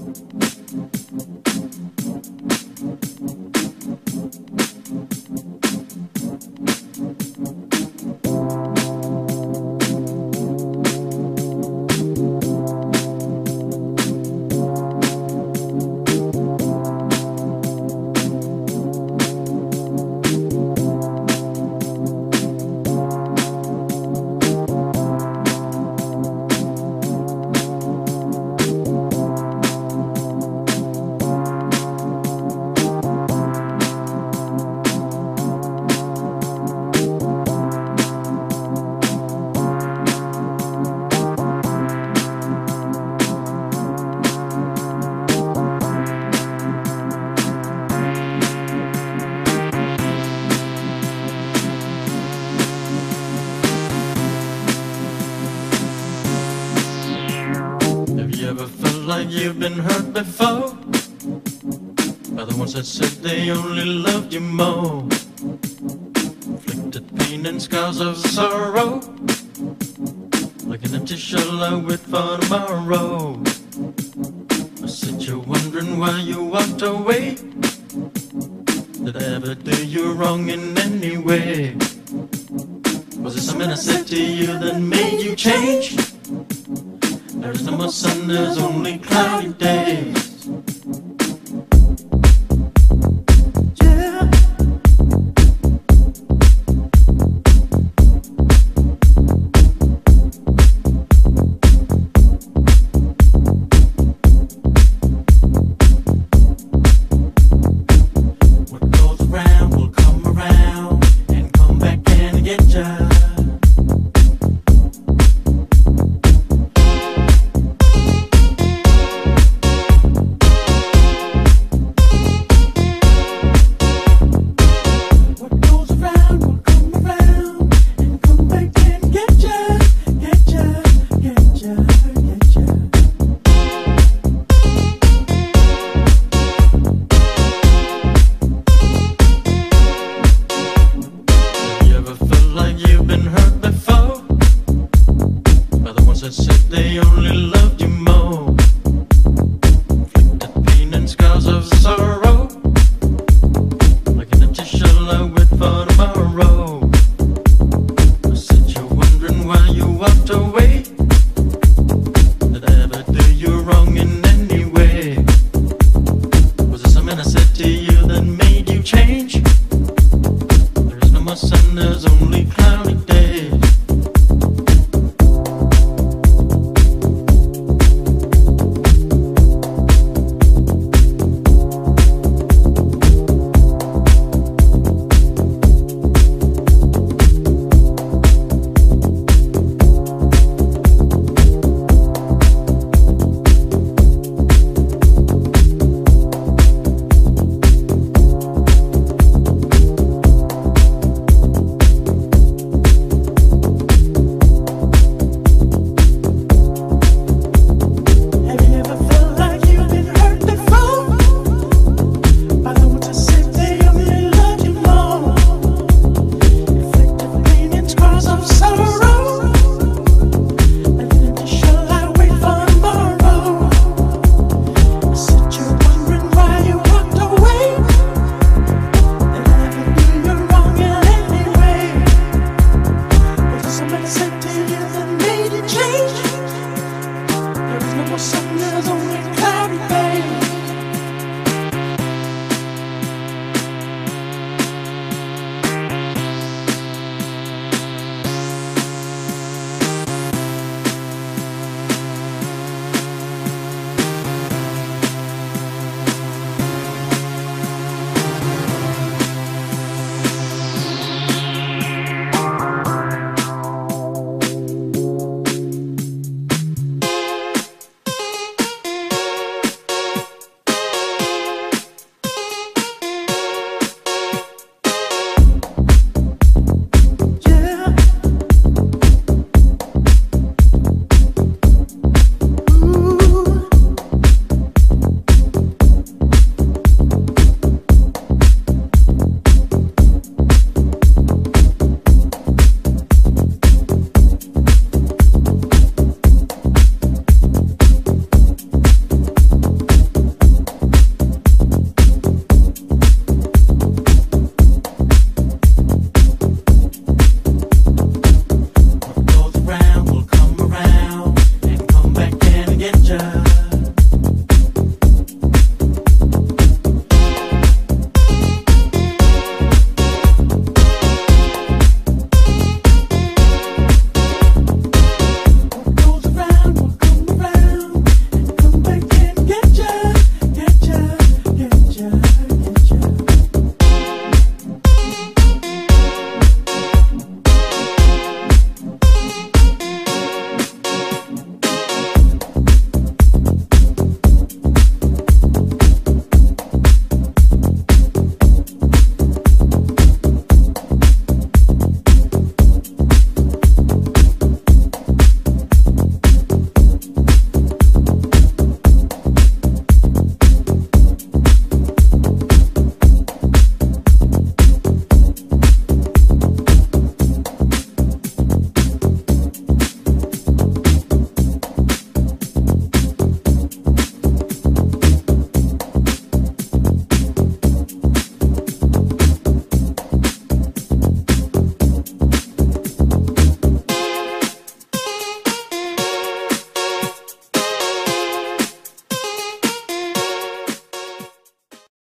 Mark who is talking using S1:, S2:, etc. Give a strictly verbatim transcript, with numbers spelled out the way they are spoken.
S1: Ever felt like you've been hurt before by the ones that said they only loved you more? Inflicted pain and scars of sorrow, like an empty shell I wait for tomorrow. I said you're wondering why you walked away. Did I ever do you wrong in any way? Was it something I said to you that made you change? There is no more sun, there's only cloudy days.